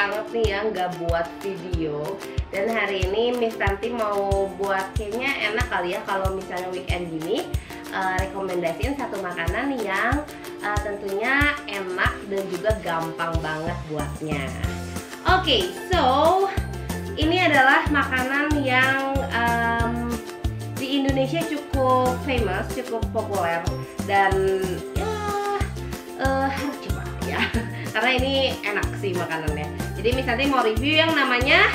banget nih ya nggak buat video. Dan hari ini Miss Tanti mau buat kayaknya enak kali ya kalau misalnya weekend gini, rekomendasiin satu makanan yang tentunya enak dan juga gampang banget buatnya. Oke, so ini adalah makanan yang di Indonesia cukup famous, cukup populer, dan ya harus coba ya karena ini enak sih makanannya. Jadi misalnya mau review yang namanya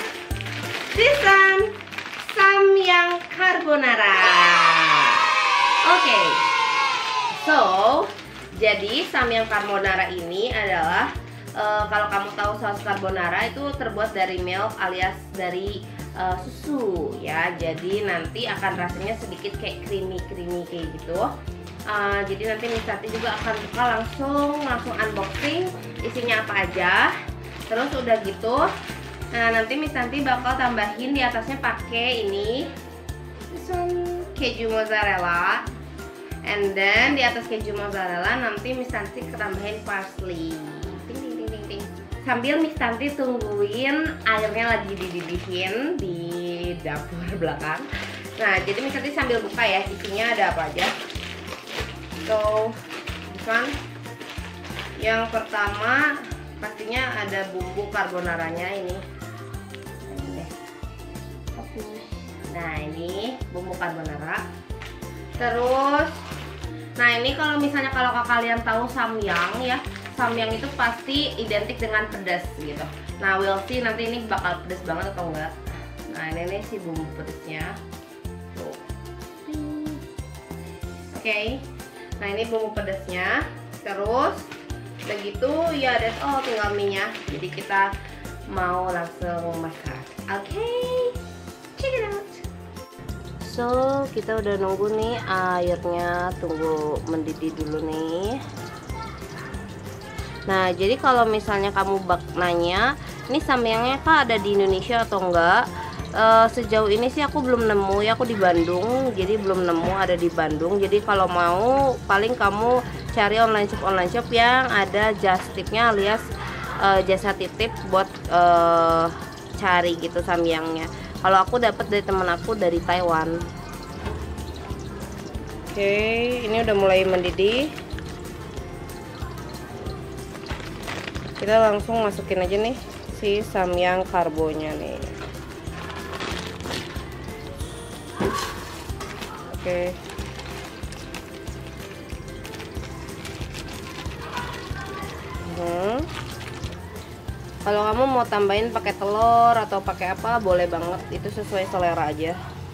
Samyang Carbonara. Oke, so jadi Samyang Carbonara ini adalah kalau kamu tahu saus carbonara itu terbuat dari milk alias dari susu ya. Jadi nanti akan rasanya sedikit kayak creamy kayak gitu. Jadi nanti Miss Tanti juga akan buka langsung unboxing isinya apa aja. Terus udah gitu, nanti Miss Tanti bakal tambahin di atasnya pakai ini keju mozzarella. And then di atas keju mozzarella nanti Miss Tanti tambahin parsley. Ting. Sambil Miss Tanti tungguin airnya lagi dididihin di dapur belakang. Nah, jadi Miss Tanti sambil buka ya isinya ada apa aja. So, bukan yang pertama pastinya ada bumbu carbonaranya ini. Nah, ini bumbu carbonara. Terus, nah ini kalau misalnya kalau kalian tahu samyang ya, samyang itu pasti identik dengan pedas gitu. Nah, we'll see nanti ini bakal pedas banget atau enggak. Nah, ini sih bumbu pedasnya. Tuh. Oke. Nah, ini bumbu pedasnya. Terus begitu ya, that's all, tinggal minyak. Jadi kita mau langsung masak. Oke. Check it out. So, kita udah nunggu nih airnya, tunggu mendidih dulu nih. Nah, jadi kalau misalnya kamu nanya, ini samyangnya kah ada di Indonesia atau enggak? Sejauh ini sih aku belum nemu ya, aku di Bandung, jadi belum nemu ada di Bandung. Jadi kalau mau, paling kamu cari online shop yang ada just tipnya alias jasa titip buat cari gitu samyangnya. Kalau aku dapat dari temen aku dari Taiwan. Oke, ini udah mulai mendidih. Kita langsung masukin aja nih si samyang karbonya nih. Oke. Kalau kamu mau tambahin pakai telur atau pakai apa boleh banget, itu sesuai selera aja.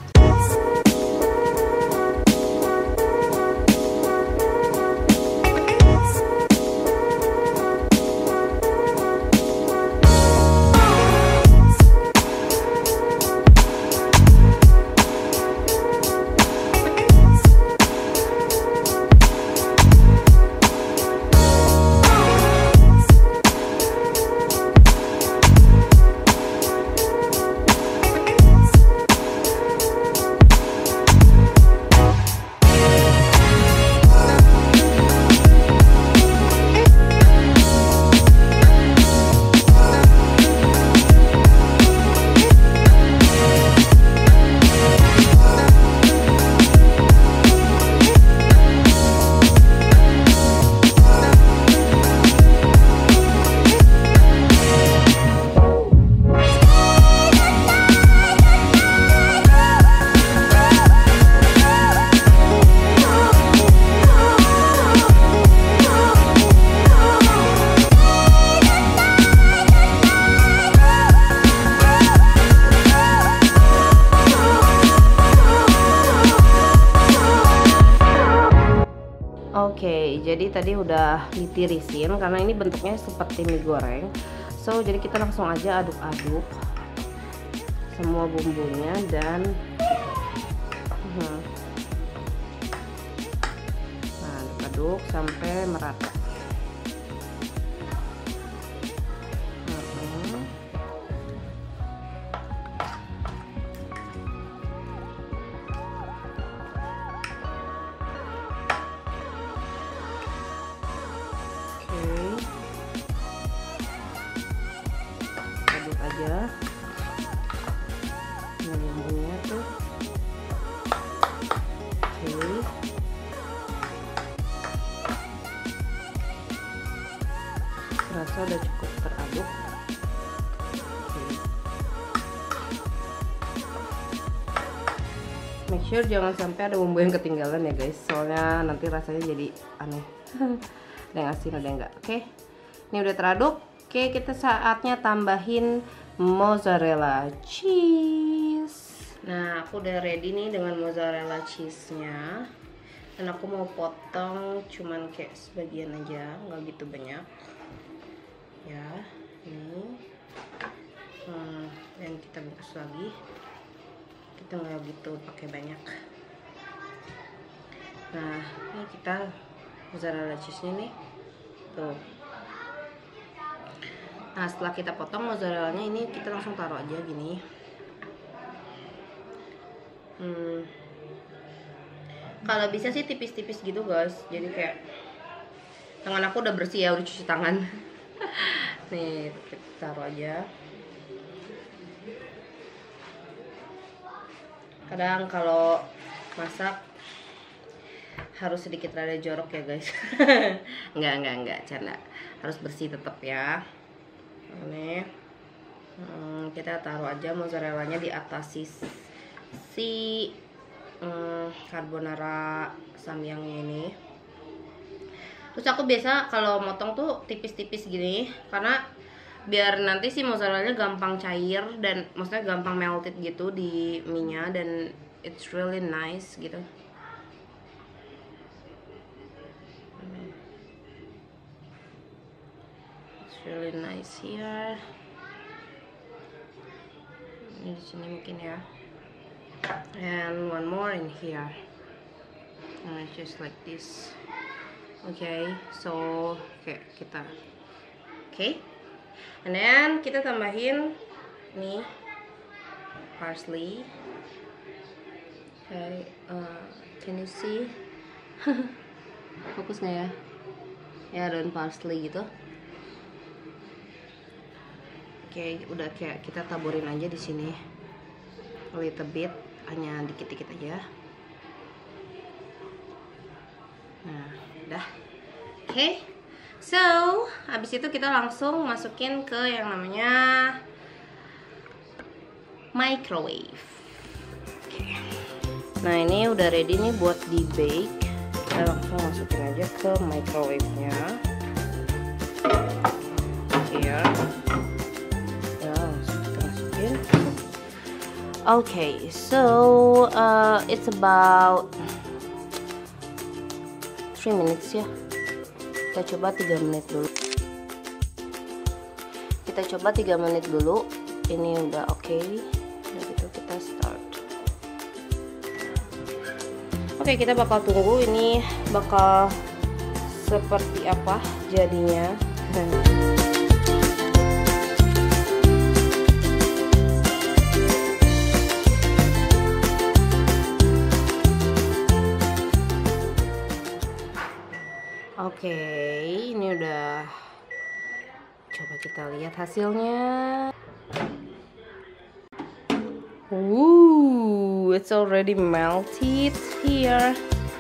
Oke, jadi tadi udah ditirisin karena ini bentuknya seperti mie goreng. So, jadi kita langsung aja aduk-aduk semua bumbunya dan nah, aduk-aduk sampai merata. rasa udah cukup teraduk. Make sure jangan sampai ada bumbu yang ketinggalan ya guys, soalnya nanti rasanya jadi aneh. Ada yang asin, ada yang enggak. Oke, ini udah teraduk. Oke, kita saatnya tambahin mozzarella cheese. Nah, aku udah ready nih dengan mozzarella cheese-nya. Dan aku mau potong cuman kayak sebagian aja, nggak gitu banyak. Ya, ini. Dan kita bungkus lagi. Kita nggak gitu pakai banyak. Nah, ini kita mozzarella cheese-nya nih. Tuh. Nah, setelah kita potong mozzarellanya ini, kita langsung taruh aja gini. Kalau bisa sih tipis-tipis gitu guys. Jadi kayak tangan aku udah bersih ya, udah cuci tangan. Nih, kita taruh aja. Kadang kalau masak harus sedikit rada jorok ya guys. Enggak, canda. Harus bersih tetap ya. Ini kita taruh aja mozzarellanya di atas si carbonara samyangnya ini. Terus aku biasa kalau motong tuh tipis-tipis gini, karena biar nanti si mozzarellanya gampang cair dan maksudnya gampang melted gitu di mie-nya, dan it's really nice gitu. It's really nice here. Ini di sini mungkin ya. And one more in here. Just like this. Okay, so kita. Okay. And then kita tambahin nih parsley. Okay, can you see? Fokus nggak ya? Ya, daun parsley gitu. Oke, udah kayak kita taburin aja di sini. A little bit, hanya dikit-dikit aja. Nah, udah. Oke. So, habis itu kita langsung masukin ke yang namanya microwave. Oke. Nah, ini udah ready nih buat di bake. Kita langsung masukin aja ke microwave-nya. Here. Ya, langsung kita masukin. Okay, so it's about 3 minutes ya. Kita coba 3 menit dulu. Ini udah oke. Udah gitu kita start. Oke, kita bakal tunggu ini bakal seperti apa jadinya. Oke, ini udah. Coba kita lihat hasilnya. It's already melted here.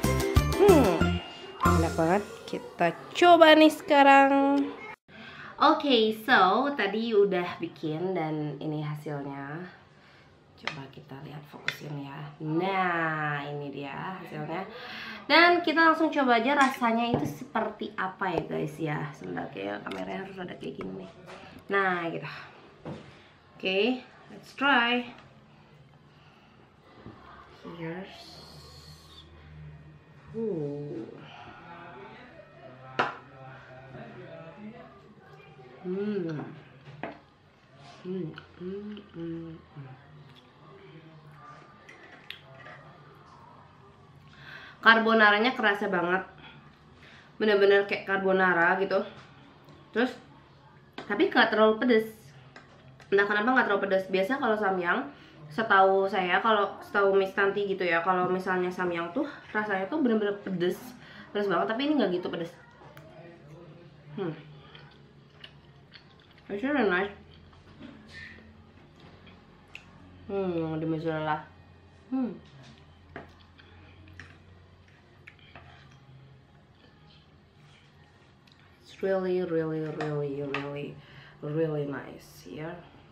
Enak banget. Kita coba nih sekarang. Oke, so tadi udah bikin dan ini hasilnya. Coba kita lihat, fokusin ya. Nah, ini dia hasilnya. Dan kita langsung coba aja rasanya itu seperti apa ya guys ya. Sebentar, kayak kameranya harus ada kayak gini nih. Nah, gitu. Oke, let's try. Here's. Carbonaranya kerasa banget, bener-bener kayak carbonara gitu. Terus tapi gak terlalu pedes. Entah kenapa gak terlalu pedes. Biasa kalau samyang, setahu saya, kalau setahu Miss Tanti gitu ya, kalau misalnya samyang tuh rasanya tuh bener-bener pedes banget. Tapi ini gak gitu pedes. It's really nice. Ada mozzarella. really nice ya.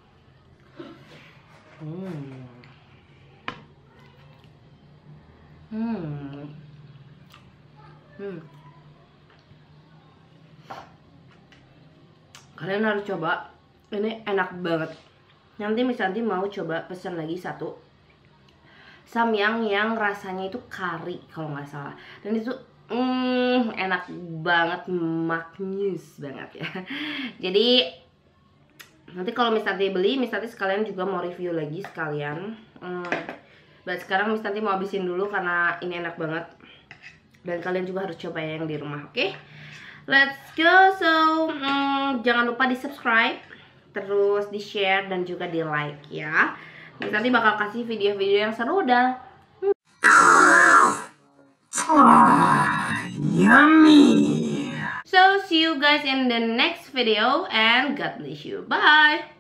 Kalian harus coba, ini enak banget. Nanti Miss Santi mau coba pesan lagi satu samyang yang rasanya itu kari kalau nggak salah, dan itu enak banget, maknyus banget ya. Jadi nanti kalau Miss Santi beli, Miss Santi sekalian juga mau review lagi sekalian. Dan sekarang Miss Santi mau habisin dulu karena ini enak banget, dan kalian juga harus coba yang di rumah. Oke, let's go. So jangan lupa di subscribe, terus di share, dan juga di like ya. Miss Santi bakal kasih video-video yang seru dah. Yummy. So see you guys in the next video, and God bless you. Bye.